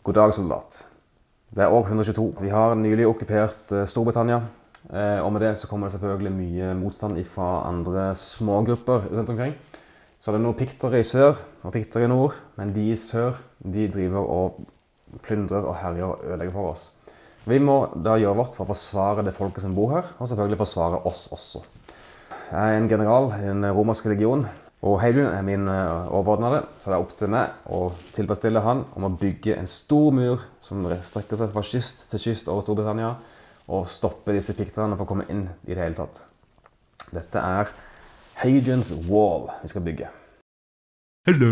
God dag, soldat. Det år 122. Vi har nylig okkupert Storbritannia, og med det så kommer det selvfølgelig mye motstand fra andre smågrupper rundt omkring. Så det er noen piktere i sør og piktere i nord, men de i sør, de driver og plyndrer og herjer og ødelegger for oss. Vi må da gjøre vårt for å forsvare det folket som bor her, og selvfølgelig forsvare oss også. Jeg er en general i den romerske legion, og Hadrian er min overordnede, så det er opp til meg å tilfredsstille han om å bygge en stor mur som strekker seg fra kyst til kyst over Storbritannia, og stoppe disse pikterne for å komme inn i det hele tatt. Dette er Hadrian's Wall vi skal bygge. Hello!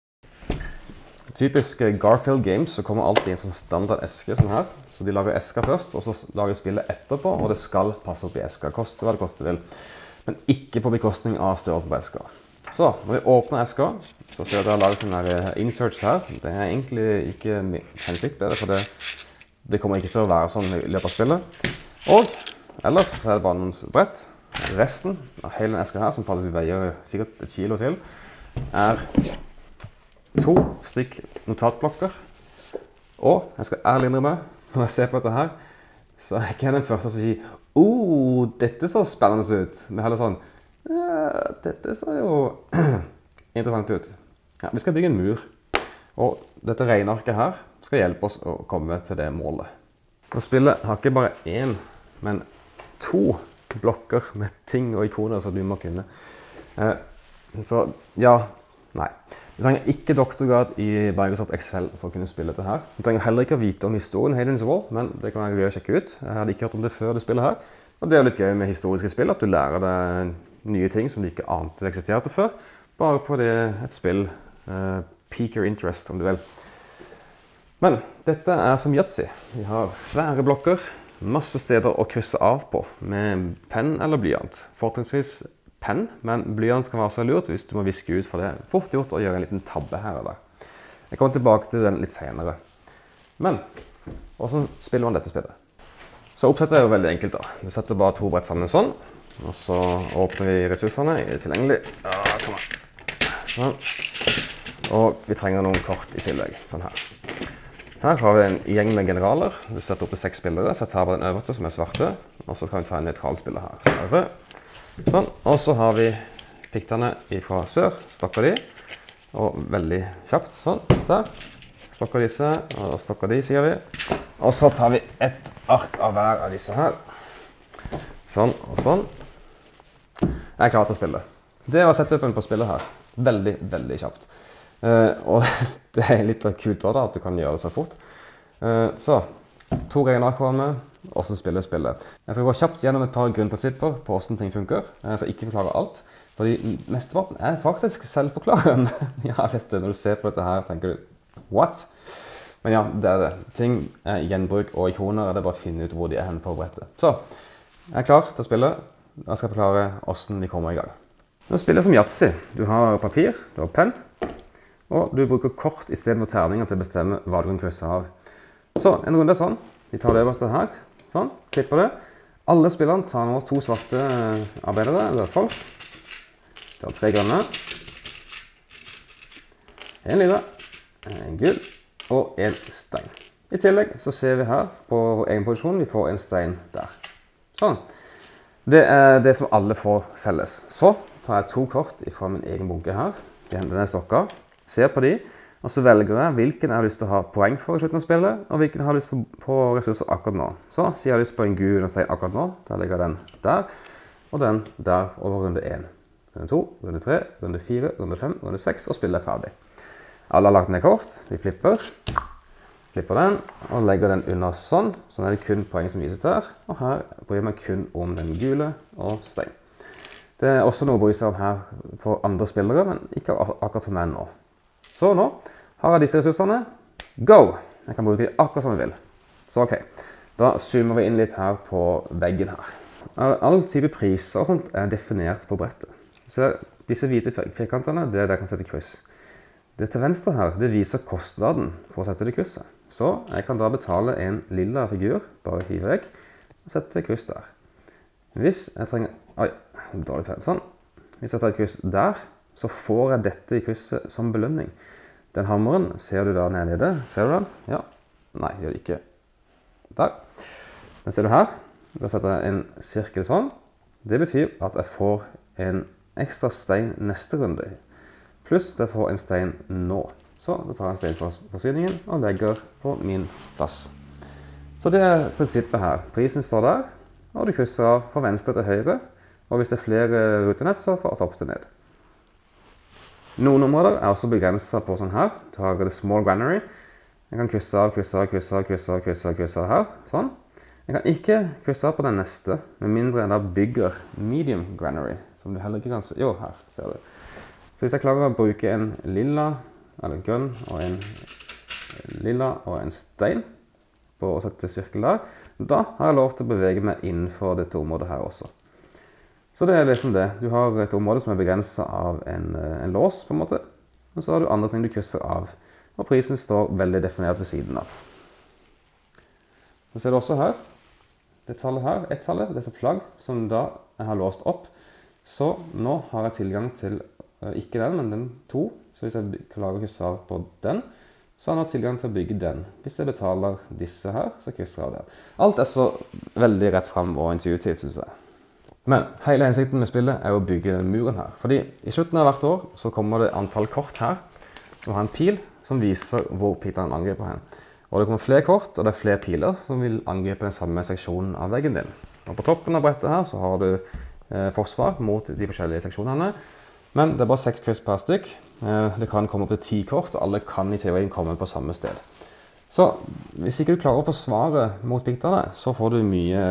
Typisk Garfield Games så kommer alltid en sånn standard eske sånn her. Så de lager esker først, og så lager spillet etterpå, og det skal passe opp i esker. Koste hva det koste vil. Men ikke på bekostning av størrelsen på esker. Så, når vi åpner esker, så ser dere laget sånne inserts her. Det er egentlig ikke hensikt med det, for det kommer ikke til å være sånn i løpet av spillet. Og ellers så er det bare noen brett. Resten av hele den esken her, som faktisk veier sikkert 1 kilo til, er 2 stykk notatblokker. Og jeg skal ærlig innrømme, når jeg ser på dette her, så er ikke jeg den første som sier dette så spennende ut. Men heller sånn, dette ser jo interessant ut. Ja, vi skal bygge en mur. Og dette regnearket her skal hjelpe oss å komme til det målet. Og spillet har ikke bare 1, men 2 blokker med ting og ikoner som du må kunne. Så ja, nei. Du trenger ikke doktorgrad i Microsoft Excel for å kunne spille dette her. Du trenger heller ikke å vite om historien Hadrian's Wall, men det kan være gøy å sjekke ut. Jeg hadde ikke hørt om det før du spiller her. Og det er litt gøy med historiske spill, at du lærer deg nye ting som du ikke ante eksisterte før. Bare på det et spill, pique your interest om du vil. Men dette er som Yahtzee. Vi har svære blokker, masse steder å krysse av på med penn eller blyant. Fortrinnsvis penn, men blyant kan være så lurt hvis du må viske ut, for det er fort gjort å gjøre en liten tabbe her og der. Jeg kommer tilbake til den litt senere. Men, hvordan spiller man dette spillet? Så oppsettet er jo veldig enkelt da. Vi setter bare 2 brett sammen sånn, og så åpner vi ressursene tilgjengelig. Ja, kom an. Sånn. Og vi trenger noen kort i tillegg, sånn her. Her har vi en gjeng med generaler. Vi setter opp til 6 spillere, så jeg tar bare den øverste som er svarte, og så kan vi ta en nøytral spiller her, som er rød. Sånn, og så har vi pikterne fra sør, stokker de, og veldig kjapt, sånn, der. Stokker disse, og stokker de, sier vi. Og så tar vi et ark av hver av disse her. Sånn og sånn. Jeg er klar til å spille. Det var setupen på spillet her. Veldig, veldig kjapt. Og det er litt kult da, at du kan gjøre det så fort. Så, 2 regneark var med. Hvordan spiller spillet. Jeg skal gå kjapt gjennom et par grunnprinsipper på hvordan ting funker. Jeg skal ikke forklare alt, fordi mesteparten er faktisk selvforklarende. Ja, jeg vet det. Når du ser på dette her, tenker du, what? Men ja, det er det. Ting er gjenbruk og ikoner, det er bare å finne ut hvor de er henne på brettet. Så, jeg er klar til å spille. Jeg skal forklare hvordan vi kommer i gang. Nå spiller jeg som Yahtzee. Du har papir, du har penn, og du bruker kort i stedet for terninger til å bestemme hva du kan krysse av. Så, en runde er sånn. Vi tar det øverste her. Sånn, klipper det. Alle spillerne tar nå 2 svarte arbeidere, eller folk. Det er 3 grønne. 1 lille, 1 gul, og 1 stein. I tillegg så ser vi her på vår egen posisjon, vi får en stein der. Sånn. Det er det som alle får selges. Så tar jeg 2 kort fra min egen bunke her. Den er stokket. Ser på de. Og så velger jeg hvilken jeg har lyst til å ha poeng for i slutten av spillet, og hvilken jeg har lyst på ressurser akkurat nå. Så sier jeg lyst på en gul og stein akkurat nå. Da legger jeg den der, og den der over runde 1. Runde 2, runde 3, runde 4, runde 5, runde 6, og spillet er ferdig. Alle har lagt ned kort, vi flipper den, og legger den under sånn. Sånn er det kun poeng som vises der, og her bryr jeg meg kun om den gule og stein. Det er også noe å bry seg om her for andre spillere, men ikke akkurat for meg nå. Så nå har jeg disse ressursene. Go! Jeg kan bruke de akkurat som jeg vil. Så ok, da zoomer vi inn litt her på veggen her. Alle typer priser og sånt er definert på brettet. Så disse hvite firkantene, det er der jeg kan sette kryss. Det til venstre her, det viser kostnaden for å sette det krysset. Så jeg kan da betale en lilla figur, bare hive vekk, og sette kryss der. Hvis jeg trenger, dårlig pen, sånn. Hvis jeg tar et kryss der, så får jeg dette i krysset som belønning. Den hammeren ser du da nede. Ser du den? Ja. Nei, gjør det ikke. Der. Men ser du her, da setter jeg en sirkel sånn. Det betyr at jeg får en ekstra stein neste runde. Pluss jeg får en stein nå. Så da tar jeg en stein fra forsyningen og legger på min plass. Så det er prinsippet her. Prisen står der, og du krysser av fra venstre til høyre. Og hvis det er flere rutenett, så fra topp til ned. Noen områder er også begrenset på sånn her. Du har det small granary. Jeg kan krysse av her, sånn. Jeg kan ikke krysse av på den neste, med mindre jeg da bygger medium granary, som du heller ikke kan se. Jo, her ser du. Så hvis jeg klarer å bruke en lilla, eller grønn, og en lilla og en stein, på å sette sirkel der, da har jeg lov til å bevege meg innenfor dette området her også. Så det er liksom det. Du har et område som er begrenset av en lås, på en måte, og så har du andre ting du krysser av, og prisen står veldig definert ved siden av. Så ser du også her, det tallet her, ett tallet, det er flagg som da jeg har låst opp. Så nå har jeg tilgang til, ikke den, men den 2. Så hvis jeg klarer å krysse av på den, så har jeg nå tilgang til å bygge den. Hvis jeg betaler disse her, så krysser jeg av den. Alt er så veldig rett frem og intuitivt, synes jeg. Men hele hensikten med spillet er å bygge den muren her. Fordi i slutten av hvert år så kommer det antall kort her, som har en pil som viser hvor piteren angriper hen. Og det kommer flere kort, og det er flere piler som vil angripe den samme seksjonen av veggen din. Og på toppen av brettet her så har du forsvar mot de forskjellige seksjonene. Men det er bare 6 kryss per stykk. Det kan komme opp til 10 kort, og alle kan i teorien komme på samme sted. Så hvis ikke du klarer å forsvare mot piterne, så får du mye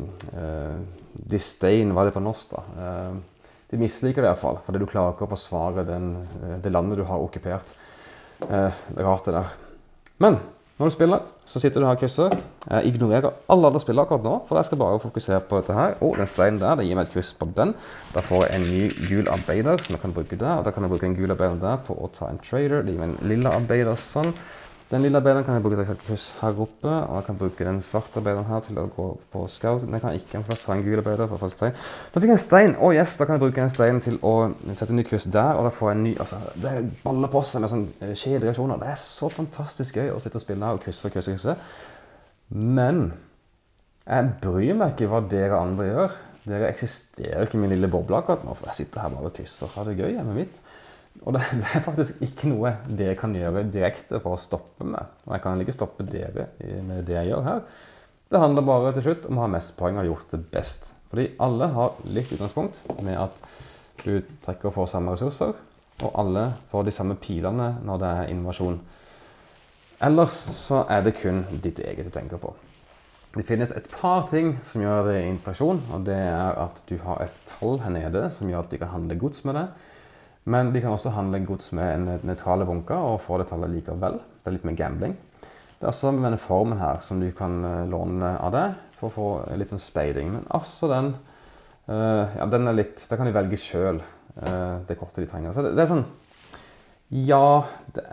disdain, hva er det på norsk da? De misliker det i hvert fall, fordi du klarer ikke å forsvare det landet du har okkupert. Det er rart det der. Men når du spiller, så sitter du her og krysser. Jeg ignorerer alle andre spillere akkurat nå, for jeg skal bare fokusere på dette her. Den steinen der, det gir meg et kryss på den. Da får jeg en ny gul arbeider som jeg kan bruke der, og da kan jeg bruke en gul arbeider der på å ta en trader. Det gir meg en lilla arbeider sånn. Den lilla arbeideren kan jeg bruke til et kryss her oppe, og jeg kan bruke den svarte arbeideren her til å gå på scout. Den kan jeg ikke først ha en gul arbeider for å få en stein. Da fikk jeg en stein! Yes, da kan jeg bruke en stein til å sette en ny kryss der, og da får jeg en ny, altså, det baller på seg med sånne kjedereaksjoner. Det er så fantastisk gøy å sitte og spille her og krysse. Men jeg bryr meg ikke hva dere andre gjør. Dere eksisterer ikke i min lille boble akkurat nå, for jeg sitter her bare og krysser og har det gøy hjemme mitt. Og det er faktisk ikke noe dere kan gjøre direkte for å stoppe meg. Og jeg kan ikke stoppe dere med det jeg gjør her. Det handler bare til slutt om å ha mest poeng og gjort det best. Fordi alle har likt utgangspunkt med at du trekker og får samme ressurser, og alle får de samme pilene når det er innovasjon. Ellers så er det kun ditt eget du tenker på. Det finnes et par ting som gjør det interaksjon, og det er at du har et tall her nede som gjør at de kan handle gods med det. Men de kan også handle gods med en nøytrale bunker og få det tallet likevel. Det er litt mer gambling. Det er også med denne formen her som du kan låne av det for å få litt sånn speiding. Men også den, ja, den er litt, der kan de velge selv det kortet de trenger. Så det er sånn, ja, det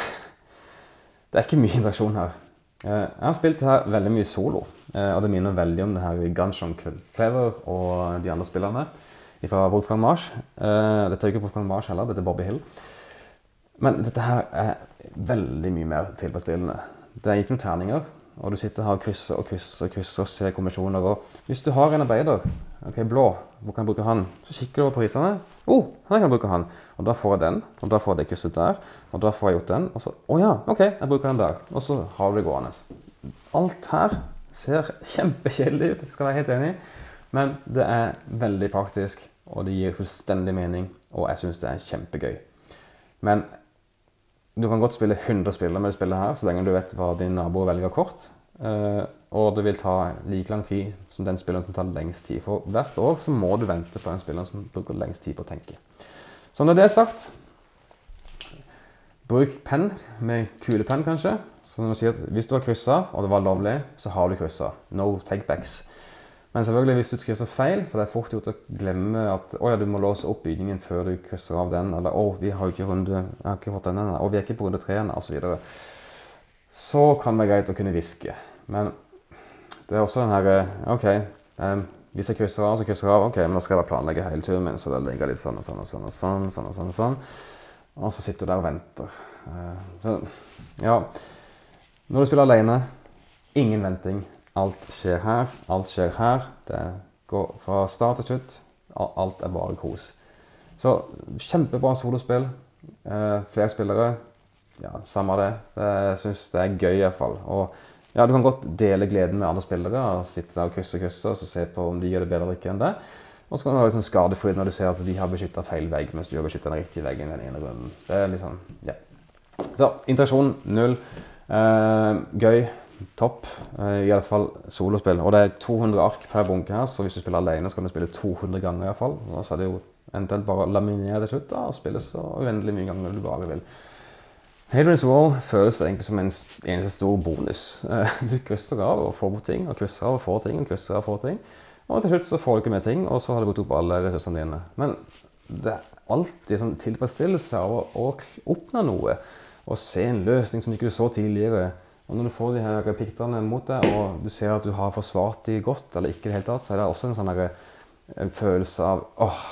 er ikke mye interaksjon her. Jeg har spilt det her veldig mye solo, og det minner veldig om det her Gunshot Clever og de andre spillerne fra Wolfgang Marsch. Dette er jo ikke Wolfgang Marsch heller, dette er Bobby Hill. Men dette her er veldig mye mer tilfredsstillende. Det er ikke noen terninger, og du sitter her og krysser og ser kombinasjoner. Og hvis du har en arbeider, ok, blå, hvor kan jeg bruke han? Så kikker du over prisene. Her kan jeg bruke han. Og da får jeg den, og da får jeg det krysset der, og da får jeg gjort den. Og så, ja, ok, jeg bruker den der. Og så har du det gående. Alt her ser kjempekjedelig ut, skal jeg være helt enig i. Men det er veldig praktisk, og det gir fullstendig mening, og jeg synes det er kjempegøy. Men du kan godt spille 100 spillere med det spillet her, så lenge du vet hva din nabo velger kort. Og det vil ta like lang tid som den spilleren som tar lengst tid. For hvert år så må du vente på en spiller som bruker lengst tid på å tenke. Så når det er sagt, bruk penn med kulepenn kanskje. Så når du sier at hvis du har krysset, og det var lovlig, så har du krysset. No takebacks. Men selvfølgelig hvis du krysser feil, for det er fort gjort å glemme at du må låse opp bygningen før du krysser av den, eller vi har ikke runde, jeg har ikke fått den ennå, og vi er ikke på runde 3 ennå, og så videre. Så kan det være greit å kunne viske. Men det er også den her, hvis jeg krysser av, så krysser jeg av, men da skal jeg bare planlegge hele turen min, så da ligger jeg litt sånn og sånn og sånn og sånn og sånn og sånn og sånn, og så sitter du der og venter. Så, ja. Når du spiller alene, ingen venting. Alt skjer her, alt skjer her. Det går fra start til slutt. Alt bare kos. Så kjempebra solospill. Flere spillere. Ja, samme det. Jeg synes det gøy i hvert fall. Og ja, du kan godt dele gleden med andre spillere. Og sitte der og krysse og se på om de gjør det bedre eller ikke enn det. Og så kan du være liksom skadefri når du ser at de har beskyttet feil vegg, mens du har beskyttet den riktige veggen i den ene runden. Det liksom, ja. Så, interaksjon, 0. Gøy, topp, i alle fall solospill. Og det 200 ark per bunke her, så hvis du spiller alene så kan du spille 200 ganger i hvert fall. Og så det jo eventuelt bare å laminere til slutt da, og spille så uendelig mye ganger du bare vil. Hadrian's Wall føles det egentlig som en eneste stor bonus. Du krysser av og får på ting, og krysser av og får ting, og krysser av og får ting. Og til slutt så får du ikke mer ting, og så har du gått opp alle ressursene dine. Men det alltid sånn tilfredsstillelse av å oppnå noe, og se en løsning som du ikke så tidligere. Og når du får de her piktene mot deg, og du ser at du har forsvart de godt, eller ikke det hele tatt, så det også en sånn der, en følelse av åh,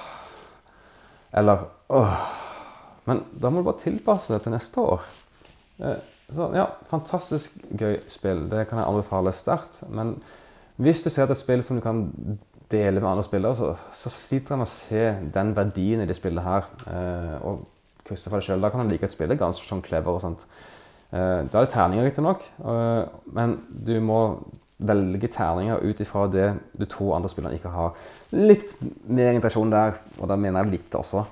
eller åh. Men da må du bare tilpasse det til neste år. Så ja, fantastisk gøy spill. Det kan jeg anbefale sterkt, men hvis du ser et spill som du kan dele med andre spillere, så sitter han og ser den verdien i det spillet her, og krysse for deg selv. Da kan han like et spill, ganske sånn clever og sånt. Da det terninger riktig nok, men du må velge terninger ut ifra det du tror andre spillere ikke har. Litt mer interaksjon der, og da mener jeg litt også.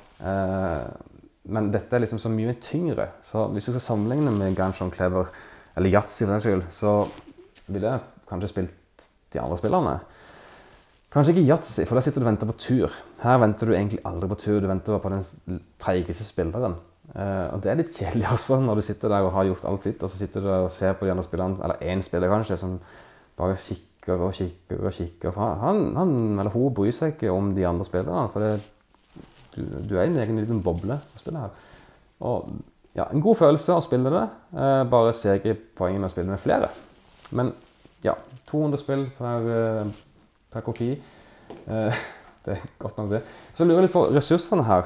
Men dette liksom så mye tyngre, så hvis du skal sammenligne med ganske sånn clever, eller Yatzy for den skyld, så vil jeg kanskje spilt de andre spillerne. Kanskje ikke Yatzy, for der sitter du og venter på tur. Her venter du egentlig aldri på tur, du venter på den treigeste spilleren. Og det litt kjedelig også, når du sitter der og har gjort alt ditt, og så sitter du og ser på de andre spillerne, eller en spiller kanskje, som bare kikker og kikker og kikker. Han eller hun bryr seg ikke om de andre spillerne, for du i en egen liten boble å spille her. Og ja, en god følelse å spille det, bare ser ikke poenget med å spille med flere. Men ja, 200 spill per kopi, det godt nok det. Så lurer jeg litt på ressursene her.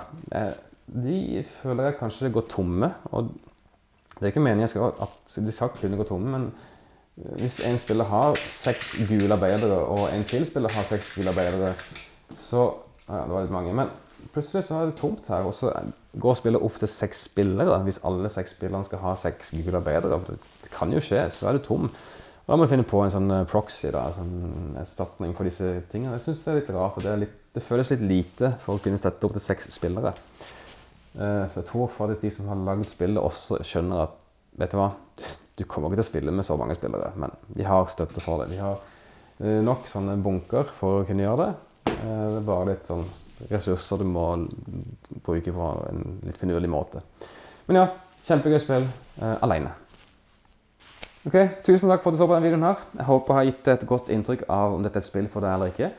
De føler jeg kanskje går tomme, og det ikke meningen at de skal kunne gå tomme, men hvis en spiller har 6 gule arbeidere, og en til spiller har 6 gule arbeidere, så, ja, det var litt mange, men plutselig så det tomt her, og så går spillet opp til 6 spillere, hvis alle 6 spillerne skal ha 6 gule arbeidere. Det kan jo skje, så det tom. Og da må du finne på en sånn proxy, da, en sånn erstatning for disse tingene. Jeg synes det litt rart, og det føles litt lite for å kunne støtte opp til 6 spillere. Så jeg tror faktisk de som har laget spillet også skjønner at, vet du hva, du kommer ikke til å spille med så mange spillere, men de har støtte for det. De har nok sånne bunker for å kunne gjøre det. Det er bare litt sånn ressurser du må bruke på en litt finurlig måte. Men ja, kjempegøy spill, alene. Ok, tusen takk for at du så på denne videoen her. Jeg håper jeg har gitt et godt inntrykk av om dette er et spill for deg eller ikke.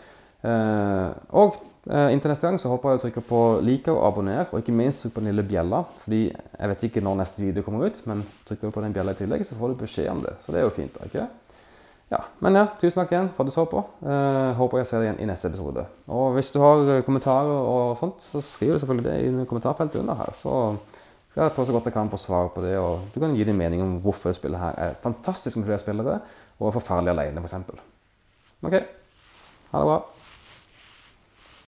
Og inntil neste gang så håper jeg du trykker på like og abonner, og ikke minst trykk på den lille bjella, fordi jeg vet ikke når neste video kommer ut, men trykker du på den bjella i tillegg så får du beskjed om det, så det er jo fint, ikke? Ja, men ja, tusen takk igjen for at du så på. Håper jeg ser deg igjen i neste episode. Og hvis du har kommentarer og sånt, så skriv det selvfølgelig det i kommentarfeltet under her, så skal jeg prøve så godt jeg kan på svar på det, og du kan gi din mening om hvorfor det spillet her er fantastisk med flere spillere, og forferdelig alene for eksempel. Ok, ha det bra.